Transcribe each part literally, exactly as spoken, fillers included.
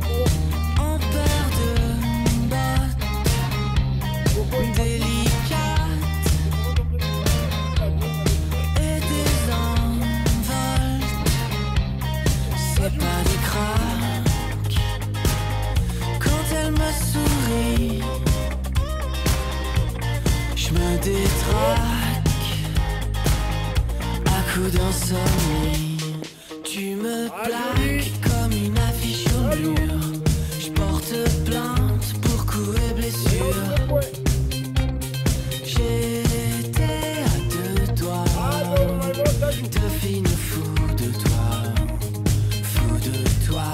en paire de bottes délicates et des envoltes. C'est pas des craques quand elle me sourit. Je me détraque à coups d'insomnie. Tu me plaques comme une affiche au mur. Je porte plainte pour coups et blessures. J'étais à deux doigts de finir fou de toi, fou de toi.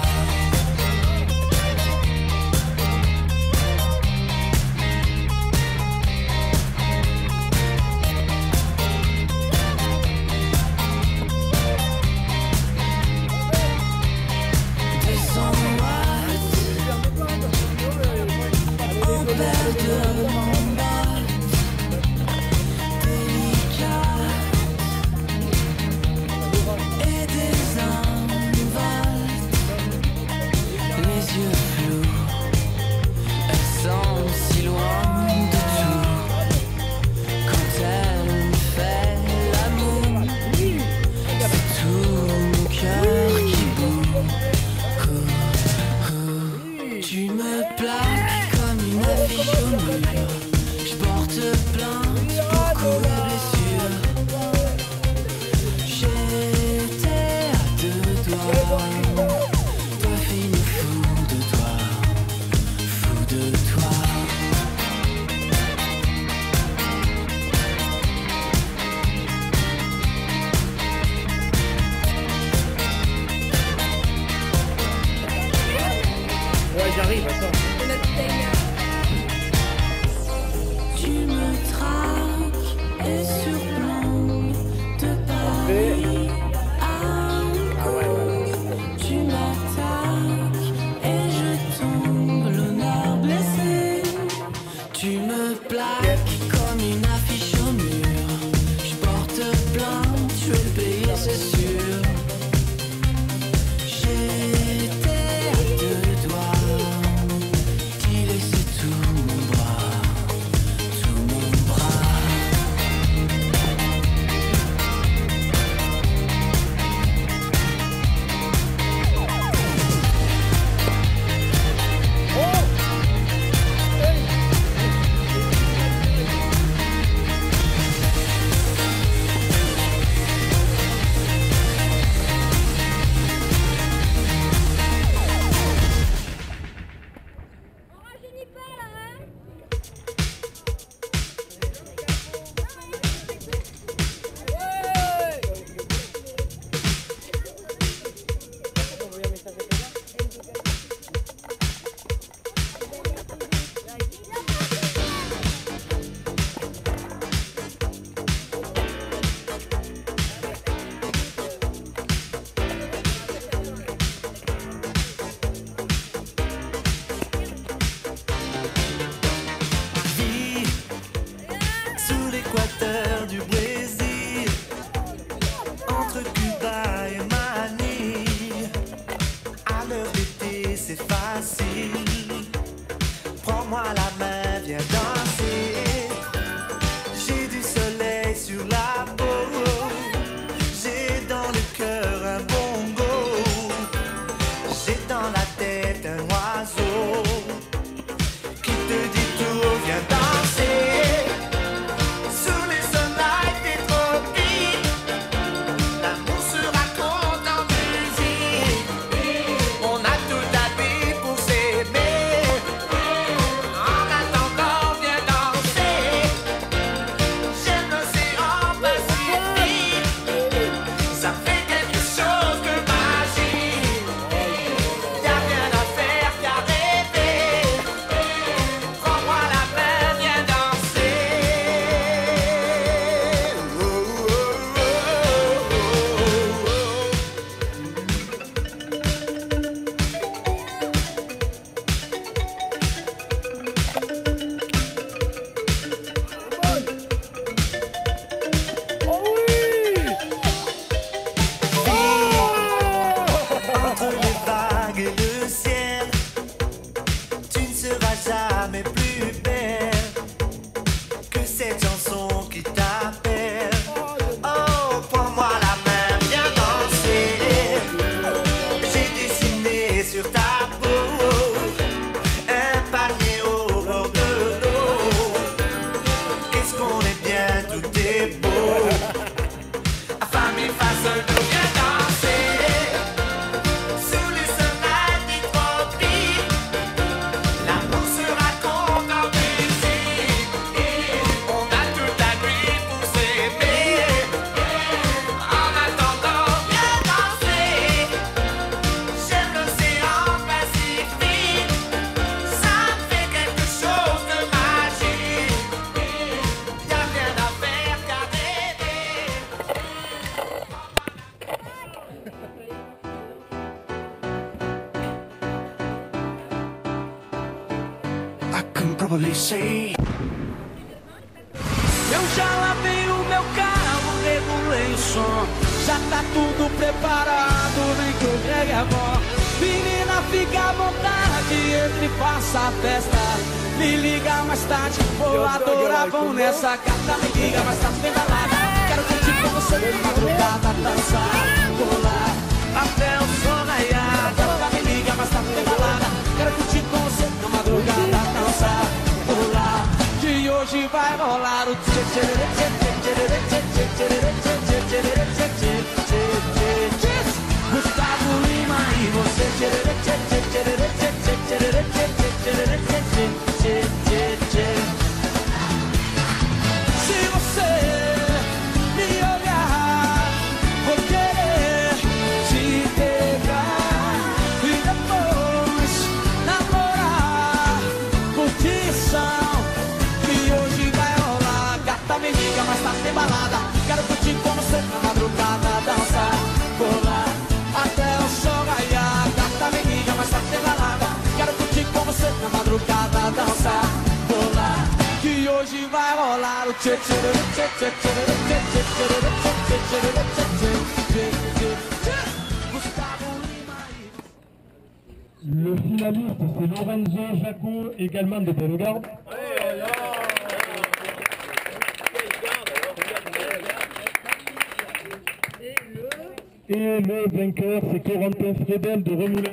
Je porte plainte pour coups et blessures. J'étais à deux doigts de finir fou de toi, fou de toi. Ouais, j'arrive, attends. Tu me traques et surplombes de Paris à Hong Kong. Tu m'attaques et je tombe, l'honneur blessé. Tu me plaques comme une affiche au mur. Je porte plainte, je vais le payer, c'est sûr. J'étais à deux doigts d'y laisser tout mon bras. Du Brésil, entre Cuba et Manille, à l'heure d'été c'est facile. Prends-moi la main, viens danser. J'ai du soleil sur la peau, j'ai dans le cœur un bongo, j'ai dans la tête un oiseau qui te dit tout, viens danser. Ça fait quelque chose de magique. Y'a rien à faire. I can probably say. Eu já lavei o meu carro, regulei o som. Já tá tudo preparado, vem que o reggae é bom. Menina, fica à vontade, entre e faça a festa. Me liga mais tarde, vou adorar, vão nessa carta. Me liga mais tarde, vem balada. Quero curtir com você na madrugada, dançar, pular, até o sol raiar. Carta, me liga mais tarde, vem balada. Quero curtir com você na madrugada, dançar, pular. Que hoje vai rolar o tchê tchê tchê tchê tchê tchê tchê tchê tchê. Gustavo Lima e você tchê tchê tchê tchê tchê tchê tchê tchê tchê tchê. Se você me olhar, vou querer te pegar e depois namorar, curtição. Me liga, mas tá sem balada. Quero curtir com você na madrugada, dançar, pular, até o sol raiar. Gata, me liga, mas tá sem balada. Quero curtir com você na madrugada, dançar, pular. Que hoje vai rolar o tchê tchê tchê tchê tchê tchê tchê tchê tchê tchê. Gustavo Lima. Le finaliste, c'est Lorenzo Jaco, également de Bellegarde. Et le vainqueur, c'est Corentin Fredel de Remoulins.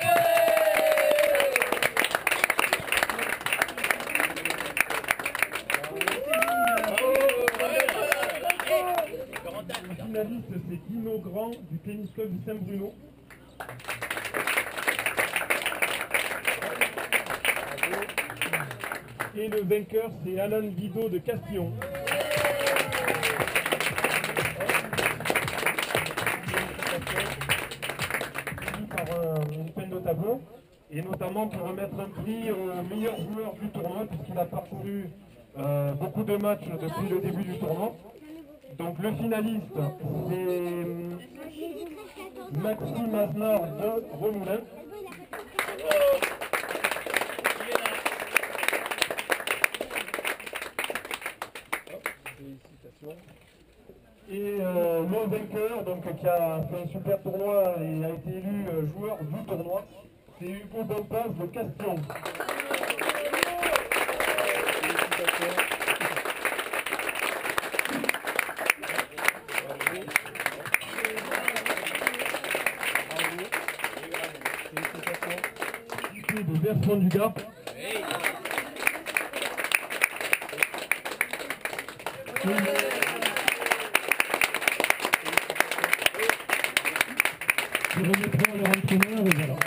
Le finaliste, c'est Dino Grand du tennis club de Saint-Bruno. Et le vainqueur, c'est Alan Guido de Castillon. Par une peine de tableau, et notamment pour remettre un prix au meilleur joueur du tournoi, puisqu'il a parcouru euh, beaucoup de matchs depuis le début du tournoi. Donc le finaliste, c'est Maxime Aznar de Remoulins. Et euh, le vainqueur, donc, qui a fait un super tournoi et a été élu euh, joueur du tournoi, c'est Hugo Bonpas de Castillon. De Bertrand du Gard. Je remettrai leur entraîneur et voilà.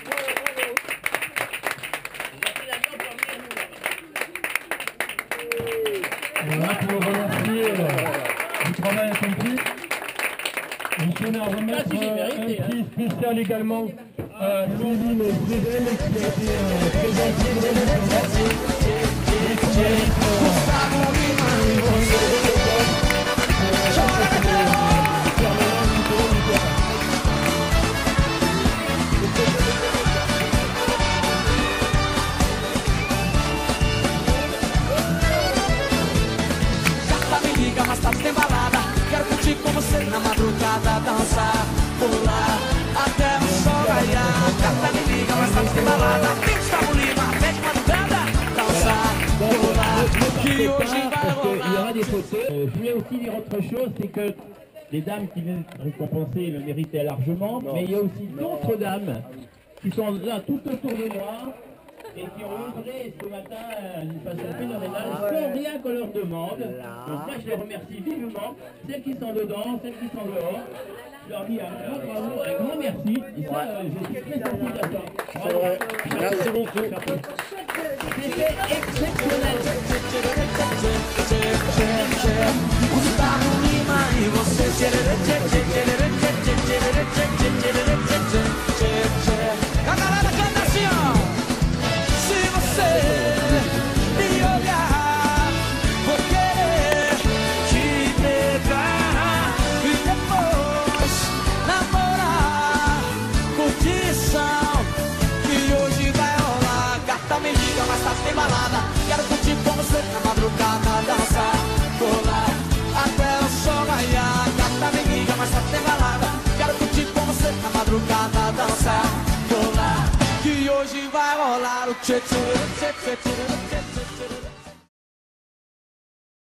Voilà, pour remercier euh, du travail accompli. Je tenais à remettre euh, un prix spécial également à Céline Fredel qui a été euh, présentée dans le et qui mérite mas tá sem balada. Quero curtir com você na madrugada, dançar, pular, até o sol raiar. Gata, me liga, mas tá sem balada. Gustavo Lima, até de madrugada, dançar, pular, que hoje vai rolar. Il y aura des photos. Euh, je voulais aussi dire autre chose, c'est que les dames qui viennent récompenser le méritaient largement, non. Mais il y a aussi d'autres dames qui sont là tout autour de moi et qui ont œuvré ce matin d'une façon phénoménale, sans rien qu'on leur demande. Donc moi je les remercie vivement, celles qui sont dedans, celles qui sont dehors. Je leur dis un grand bravo, un grand merci. Et ça, euh, je suis très sensible à ça. C'est vrai. Merci beaucoup. C'était exceptionnel. Gustavo Lima e você. A galera canta assim, ó. Se você me olhar, vou querer te pegar e depois namorar, curtição, que hoje vai rolar. Gata, me liga, mas tá sem balada. Quero curtir com você na madrugada, dançar, colar, até o sol raiar. Gata me liga, mas só tem balada. Quero curtir com você na madrugada, dançar, colar, que hoje vai rolar o tchê tchê tchê tchê tchê tchê tchê.